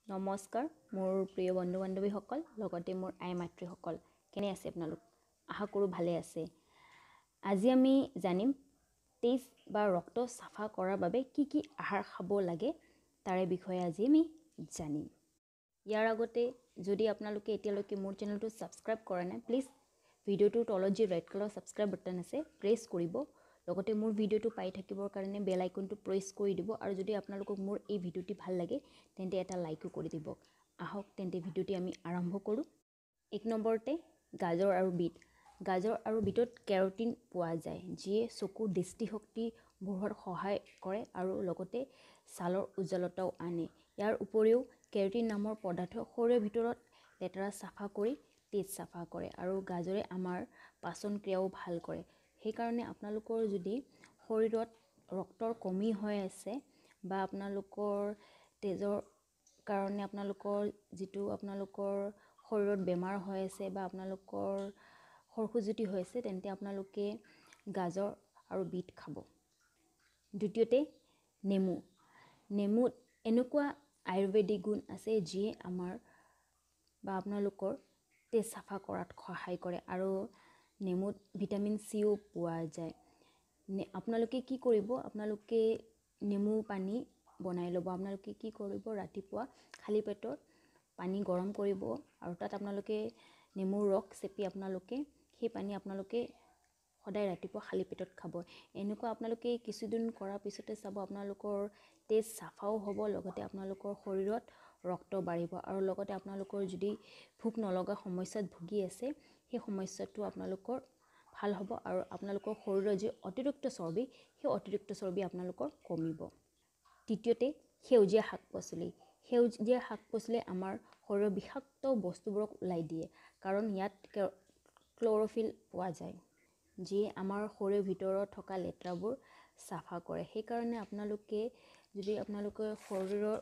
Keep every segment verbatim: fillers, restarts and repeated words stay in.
নমস্কাৰ মোৰ প্ৰিয় বন্ধু বান্ধৱীসকল লগতে মোৰ আই মাতৃসকল কেনে আছে আপোনালোক আশা কৰোঁ ভালে আছে আজি আমি জানিম তেজ বা ৰক্ত সাফা কৰাৰ বাবে কি কি আহাৰ খাব লাগে তাৰে বিষয়ে আজি আমি জানিম ইয়াৰ আগতে যদি আপোনালোকে এতিয়ালৈকে মোৰ চেনেলটো সাবস্ক্ৰাইব কৰা নাই প্লিজ ভিডিওটোৰ তলত যে ৰেড কালাৰ সাবস্ক্ৰাইব বাটন আছে প্ৰেছ কৰিব লগতে মোৰ ভিডিওটো পাই থাকিবৰ কাৰণে বেল আইকনটো প্ৰেছ কৰি দিব আৰু যদি আপোনালোকক মোৰ এই ভিডিওটি ভাল লাগে তেন্তে এটা লাইকো কৰি দিব আহক তেন্তে ভিডিওটি আমি আৰম্ভ কৰোঁ এক নম্বৰতে গাজৰ আৰু বিট গাজৰ আৰু বিটত কেৰোটিন পোৱা যায় যিয়ে চকুৰ দৃষ্টিশক্তি বঢ়োৱাত সহায় কৰে আৰু লগতে ছালৰ উজ্জ্বলতাও আনে ইয়াৰ উপৰিও কেৰোটিন নামৰ পদাৰ্থ শৰীৰৰ ভিতৰত লেতেৰা সাফা কৰি তেজ সাফা কৰে আৰু গাজৰে আমাৰ পাচন ক্ৰিয়াও ভাল কৰে সেইকাৰণে আপোনালোকৰ যদি শৰীৰত ৰক্তৰ কমি হৈ আছে বা আপোনালোকৰ তেজৰ কাৰণে আপোনালোকৰ যিটো আপোনালোকৰ শৰীৰত বেমাৰ হৈ আছে বা আপোনালোকৰ খৰখুজুতি হৈ আছে তেন্তে আপোনালোকে গাজৰ আৰু বিট খাব দ্বিতীয়তে নেমু নেমুত এনেকুৱা আয়ুৰ্বেদিক গুণ আছে যিয়ে আমাৰ বা আপোনালোকৰ তেজ সাফা কৰাত সহায় কৰে আৰু নেমুত ভিটামিন সিও পোৱা যায় আপোনালোকে কি কৰিব আপোনালোকে নেমু পানী বনাই ল'ব আপোনালোকে কি কৰিব ৰাতিপুৱা খালি পেটত পানী গৰম কৰিব আৰু তাত আপোনালোকে নেমুৰ ৰস চেপি আপোনালোকে সেই পানী আপোনালোকে সদায় ৰাতিপুৱা খালি পেটত খাব এনেকুৱা আপোনালোকে কিছুদিন কৰাৰ পিছতে চাব আপোনালোকৰ তেজ সাফাও হ'ব লগতে আপোনালোকৰ শৰীৰত ৰক্ত বাঢ়িব আৰু লগতে আপোনালোকৰ যদি ভোক নলগা সমস্যাত ভুগি আছে সেই সমস্যাটো আপোনালোকৰ ভাল হ'ব আৰু আপোনালোকৰ শৰীৰৰ যি অতিৰিক্ত চৰ্বি সেই অতিৰিক্ত চৰ্বি আপোনালোকৰ কমিব তৃতীয়তে সেউজীয়া শাক পাচলি সেউজীয়া শাক পাচলি আমাৰ শৰীৰৰ বিষাক্ত বস্তুবোৰক ওলাই দিয়ে কাৰণ ইয়াত ক্ল'ৰফিল পোৱা যায় যিয়ে আমাৰ শৰীৰৰ ভিতৰত থকা লেতেৰাবোৰ সাফা কৰে সেইকাৰণে আপোনালোকে যদি আপোনালোকে শৰীৰৰ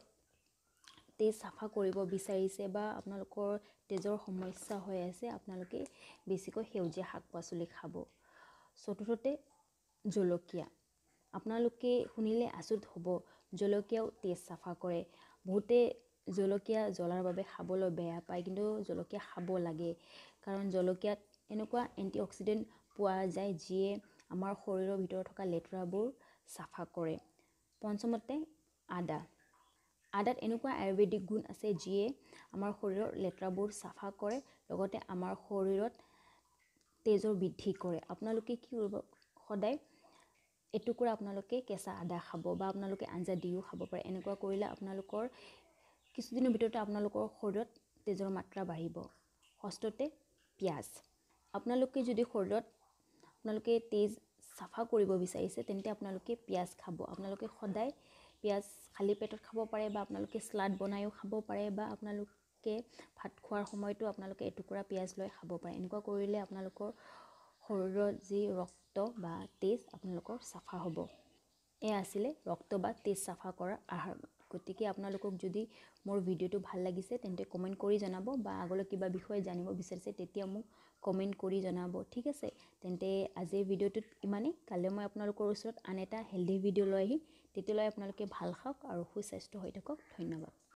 তেজ সাফা কৰিব বিচাৰিছে বা আপোনালোকৰ তেজৰ সমস্যা হৈ আছে আপোনালোকে বেছিকৈ সেউজীয়া শাক পাচলি খাব চতুৰ্থতে জলকীয়া আপোনালোকে শুনিলে আচৰিত হ'ব জলকীয়াও তেজ সাফা কৰে বহুতে জলকীয়া জ্বলাৰ বাবে খাবলৈ বেয়া পায় কিন্তু জলকীয়া খাব লাগে কাৰণ জলকীয়াত এনেকুৱা এণ্টিঅক্সিডেণ্ট পোৱা যায় যিয়ে আমাৰ শৰীৰৰ ভিতৰত থকা লেতেৰাবোৰ সাফা কৰে পঞ্চমতে আদা আদাত এনেকুৱা আয়ুৰ্বেদিক গুণ আছে যিয়ে আমাৰ শৰীৰৰ লেতেৰাবোৰ সাফা কৰে লগতে আমাৰ শৰীৰত তেজৰ বৃদ্ধি কৰে আপোনালোকে কি কৰিব সদায় এটুকুৰা আপোনালোকে কেঁচা আদা খাব বা আপোনালোকে আঞ্জা দিও খাব পাৰে এনেকুৱা কৰিলে আপোনালোকৰ কিছুদিনৰ ভিতৰতে আপোনালোকৰ শৰীৰত তেজৰ মাত্ৰা বাঢ়িব ষষ্ঠতে পিঁয়াজ আপোনালোকে যদি শৰীৰত আপোনালোকে তেজ সাফা কৰিব বিচাৰিছে তেন্তে আপোনালোকে পিঁয়াজ খাব আপোনালোকে সদায় পিঁয়াজ খালি পেটত খাব পাৰে বা আপোনালোকে স্লাড বনাইও খাব পাৰে বা আপোনালোকে ভাত খোৱাৰ সময়তো আপোনালোকে এটুকুৰা পিঁয়াজ লৈ খাব পাৰে এনেকুৱা কৰিলে আপোনালোকৰ শৰীৰৰ যি ৰক্ত বা তেজ আপোনালোকৰ সাফা হ'ব এয়া আছিলে ৰক্ত বা তেজ সাফা কৰাৰ আহাৰ গতিকে আপোনালোকক যদি মোৰ ভিডিওটো ভাল লাগিছে তেন্তে কমেণ্ট কৰি জনাব বা আগলৈ কিবা বিষয়ে জানিব বিচাৰিছে তেতিয়া মোক কমেণ্ট কৰি জনাব ঠিক আছে তেন্তে আজিৰ ভিডিওটোত ইমানেই কাইলৈ মই আপোনালোকৰ ওচৰত আন এটা হেল্ডি ভিডিও লৈ আহিম তেতিয়ালৈ আপোনালোকে ভাল খাওক আৰু সুস্বাস্থ্য হৈ থাকক ধন্যবাদ